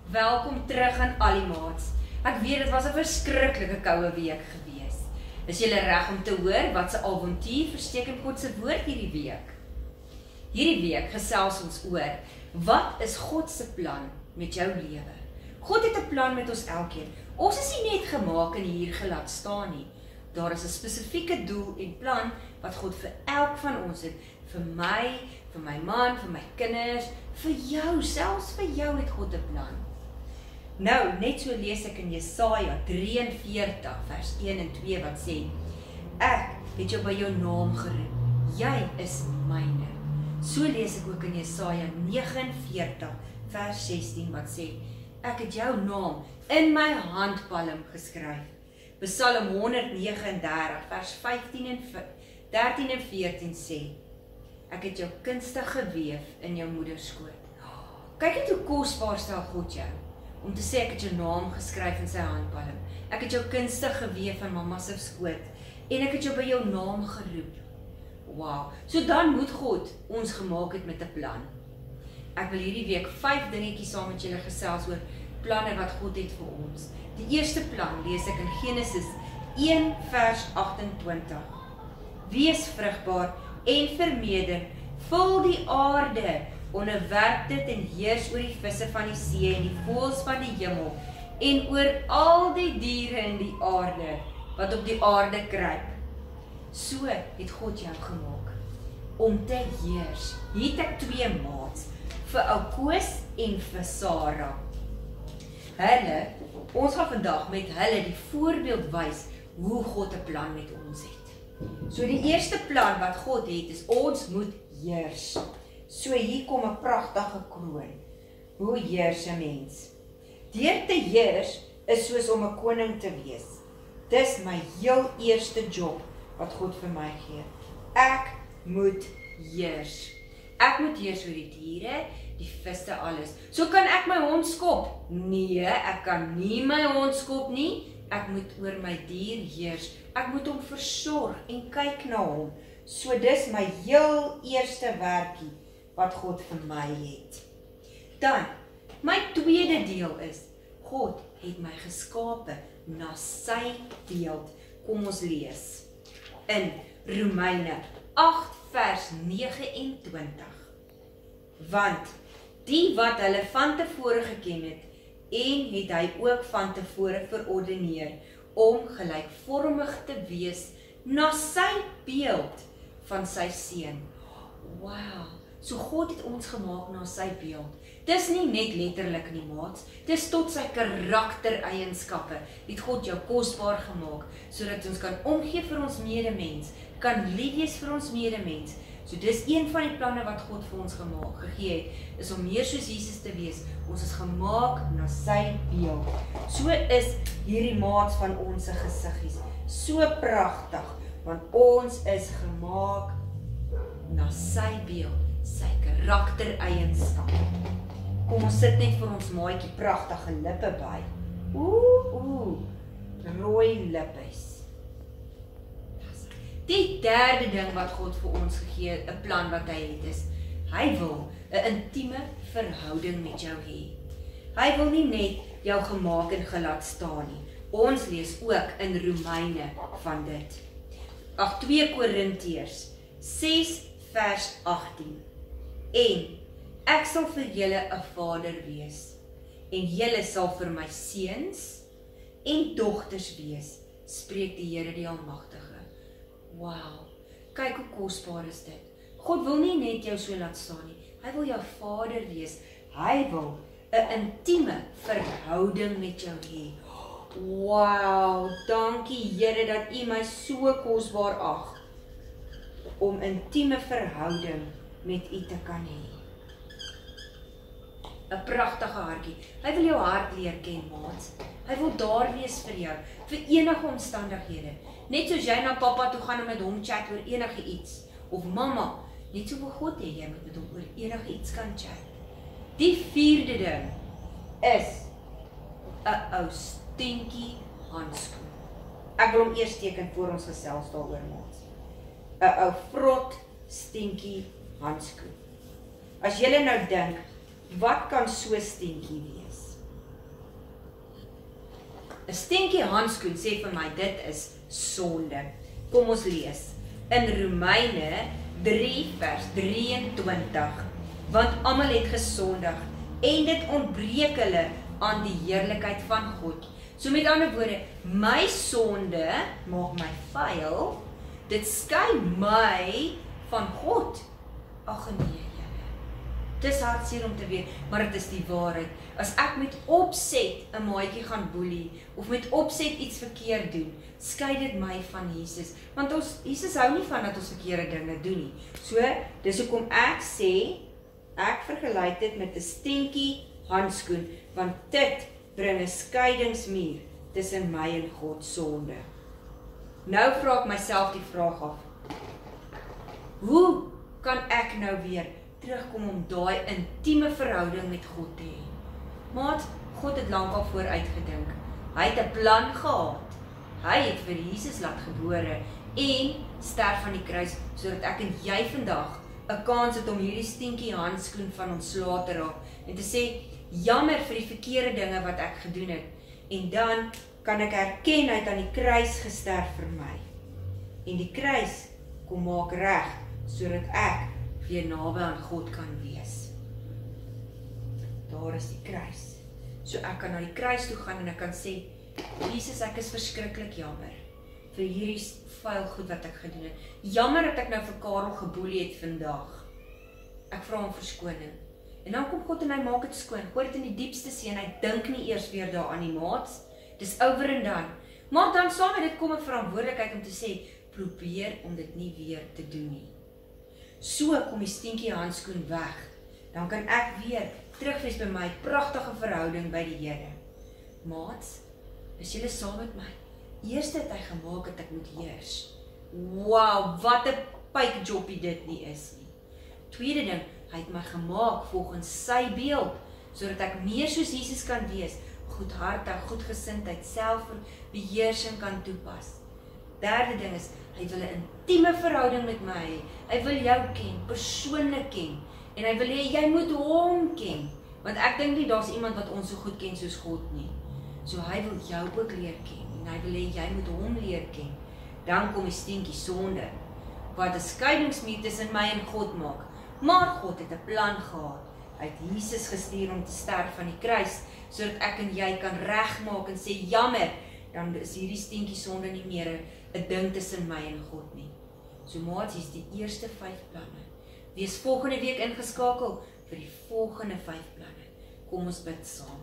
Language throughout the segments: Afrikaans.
Welkom terug aan al die maats. Ek weet dit was 'n verskriklike koue week gewees. Is julle reg om te hoor wat se avontuur versteek in God se woord hierdie week? Hierdie week gesels ons oor wat is God se plan met jou lewe? God het 'n plan met ons elkeen. Ons is nie net gemaak en hier gelaat staan nie. Daar is 'n spesifieke doel en plan wat God vir elk van ons het. Vir my man, vir my kinders, vir jou, selfs vir jou het God 'n plan. Nou, net so lees ek in Jesaja 43 vers 1 en 2 wat sê: Ek het jou by jou naam geroep, jy is myne. So lees ek ook in Jesaja 49 vers 16 wat sê: Ek het jou naam in my handpalm geskryf. Psalm 139 vers 13 en 14 sê: Ek het jou kunstig geweef in jou moeder skoot. Kyk net hoe kosbaar stel God jou, om te sê ek het jou naam geskryf in sy handpalm. Ek het jou kunstig geweef in mamma se skoot en ek het jou by jou naam geroep. Wow, so dan moet God ons gemaak het met 'n plan. Ek wil hierdie week 5 dingetjies saam met julle gesels oor planne wat God het vir ons. Die eerste plan lees ek in Genesis 1 vers 28. Wees vrugbaar en vermeerder, vul die aarde, onderwerp dit en heers oor die visse van die see en die voëls van die hemel en oor al die diere in die aarde wat op die aarde kruip. So het God jou gemaak om te heers. Hier het ek 2 maats, vir ou Koos en vir Sarah. Ons gaan vandag met hulle die voorbeeld wys hoe God 'n plan met ons het. So die eerste plan wat God het is ons moet heers. So hier kom 'n pragtige kroon. Hoe heers 'n mens? Deur te heers is soos om 'n koning te wees. Dis my heel eerste job wat God vir my gee. Ek moet heers. Ek moet heers oor die diere, die visse, alles. So kan ek my hond skop? Nee, ek kan nie my hond skop nie. Ek moet oor my dier heers. Ek moet hom versorg en kyk na hom. So dis my heel eerste werkie wat God vir my het. Dan, my tweede deel is, God het my geskape na sy beeld. Kom ons lees. In Romeine 8 vers 29. Want die wat hulle van tevore geken het, en het hy ook van tevore verordeneer, om gelykvormig te wees na sy beeld van sy seun. Wow, so God het ons gemaak na sy beeld. Dis nie net letterlik nie, maats. Dis tot sy karaktereienskappe het God jou kosbaar gemaak, sodat ons kan omgee vir ons medemens, kan lief wees vir ons medemens. So dis een van die planne wat God vir ons gegee het, is om meer soos Jesus te wees. Ons is gemaak na sy beeld. So is hierdie maats van ons se gesiggies so pragtig, want ons is gemaak na sy beeld, sy karaktereienskappe. Kom ons sit net vir ons maatjie pragtige lippe by. Rooi lippies. Die derde ding wat God vir ons gegee het, 'n plan wat hy het, is, hy wil 'n intieme verhouding met jou hê. Hy wil nie net jou gemaak en gelaat staan nie. Ons lees ook in Romeine van dit. 2 Korintiërs 6 vers 18. En ek sal vir julle 'n vader wees, en julle sal vir my seuns en dogters wees, spreek die Here die Almagtige. Wow, kyk hoe kosbaar is dit. God wil nie net jou so laat staan nie. Hy wil jou vader wees. Hy wil 'n intieme verhouding met jou hê. Wow, dankie Here dat U my so kosbaar ag om intieme verhouding met U te kan hê. 'n Pragtige hartjie. Hy wil jou hart leer ken, maats. Hy wil daar wees vir jou, vir enige omstandighede. Net soos jy na pappa toe gaan en met hom chat oor enige iets, of mamma, net so wil God hê jy moet met hom oor enige iets kan chat. Die vierde ding is 'n ou stinkie handskoen. Ek wil hom eers teken voor ons gesels daaroor, maats. 'n ou vrot stinkie handskoen. As julle nou dink, wat kan so stinkie wees? 'n stinkie handskoen sê vir my, dit is sonde. Kom ons lees. In Romeine 3 vers 23. Want almal het gesondig en dit ontbreek hulle aan die heerlikheid van God. So met ander woorde, my sonde maak my vuil, dit skei my van God. Ag nee, julle. Dis hartseer om te weet, maar dit is die waarheid. As ek met opset 'n maatjie gaan boelie, of met opset iets verkeerd doen, skei dit my van Jesus. Want Jesus hou nie van dat ons verkeerde dinge doen nie. So, dis hoekom ek sê, ek vergelyk dit met 'n stinkie handskoen, want dit bring 'n skeidingsmuur tussen my en God sonde. Nou vra ek myself die vraag af, hoe kan ek nou weer terugkom om daai intieme verhouding met God te hê? Maat, God het lankal vooruitgedink. Hy het 'n plan gehad. Hy het vir Jesus laat gebore en sterf aan die kruis, sodat ek en jy vandag 'n kans het om hierdie stinkie handskoen van ontslae te raak en te sê, jammer vir die verkeerde dinge wat ek gedoen het. En dan kan ek erken hy het aan die kruis gesterf vir my. En die kruis kom maak reg, sodat ek weer naby aan God kan wees. Daar is die kruis. So ek kan na die kruis toe gaan en ek kan sê, Jesus, ek is verskriklik jammer vir hierdie vuil goed wat ek gedoen het. Jammer dat ek nou vir Karel geboelie het vandag. Ek vra hom verskoning. En dan kom God en hy maak dit skoon. Gooi dit in die diepste see en hy dink nie eers weer daaraan nie, maats. Dis over en dan. Maar dan saam met dit kom 'n verantwoordelikheid om te sê, probeer om dit nie weer te doen nie. So kom die stinkie handskoen weg. Dan kan ek weer terugwees by my pragtige verhouding by die Here. Maats, is julle saam met my? Eerste het hy gemaak dat ek moet heers. Wow, wat 'n pypjobbie dit nie is nie. Tweede ding, hy het my gemaak volgens sy beeld, sodat ek meer soos Jesus kan wees, goedhartig, goedgesindheid, selfbeheersing kan toepas. Derde ding is, hy wil 'n intieme verhouding met my hê. Hy wil jou ken, persoonlik ken. En hy wil hê jy moet hom ken. Want ek dink nie daar's iemand wat ons so goed ken soos God nie. So hy wil jou ook leer ken. En hy wil hê jy moet hom leer ken. Dan kom die stinkie sonde, wat 'n skeidingsmuur tussen my en God maak. Maar God het 'n plan gehad. Hy het Jesus gestuur om te sterf aan die kruis, sodat ek en jy kan regmaak en sê, jammer, dan is hierdie stinkie sonde nie meer 'n ding tussen my en God nie. So maats, hier is die eerste 5 planne. Wees volgende week ingeskakel vir die volgende 5 planne. Kom ons bid saam.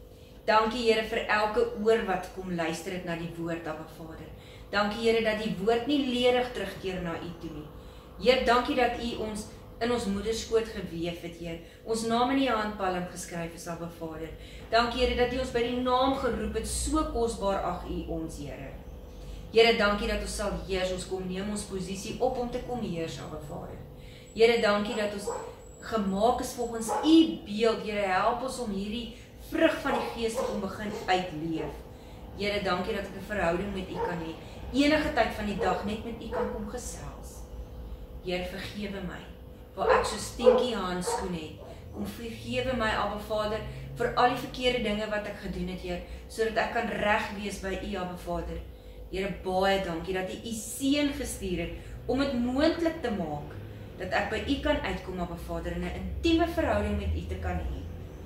Dankie Here vir elke oor wat kom luister het na die woord, Abba Vader. Dankie Here dat die woord nie ledig terugkeer na U toe nie. Heer, dankie dat U ons in ons moederskoot geweef het, Heer. Ons naam in die handpalm geskryf is, Abba Vader. Dankie Here dat U ons by die naam geroep het, so kosbaar ag U ons, Here. Here, dankie dat ons sal heers, ons kom neem ons posisie op om te kom heers, Abba Vader. Here, dankie dat ons gemaak is volgens U beeld. Here, help ons om hierdie vrug van die Gees te kom begin uitleef. Here, dankie dat ek 'n verhouding met U kan hê. Enige tyd van die dag net met U kan kom gesels. Here, vergewe my waar ek so stinkie handskoen het. Kom vergewe my, Abba Vader, vir al die verkeerde dinge wat ek gedoen het, Heer, sodat ek kan reg wees by U, Abba Vader. Here, baie dankie dat U seun gestuur het om dit moontlik te maak dat ek by U kan uitkom, Abba Vader, en 'n intieme verhouding met U te kan hê.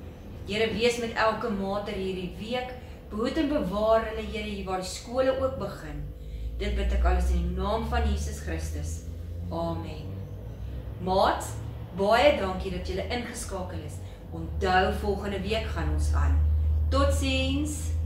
Here, wees met elke mater hierdie week, behoed en bewaar hulle, Here, hier waar die skole ook begin. Dit bid ek alles in die naam van Jesus Christus. Amen. Maat, baie dankie dat julle ingeskakel is. Onthou, volgende week gaan ons aan. Totsiens!